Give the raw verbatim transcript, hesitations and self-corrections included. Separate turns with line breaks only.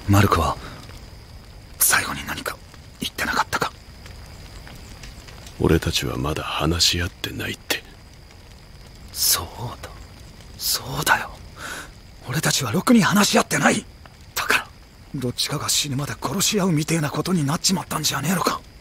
マルコは最後に何か言ってなかったか？
俺たちはまだ話し合ってないって。
そうだそうだよ、俺たちはろくに話し合ってない。だからどっちかが死ぬまで殺し合うみてえなことになっちまったんじゃねえのか。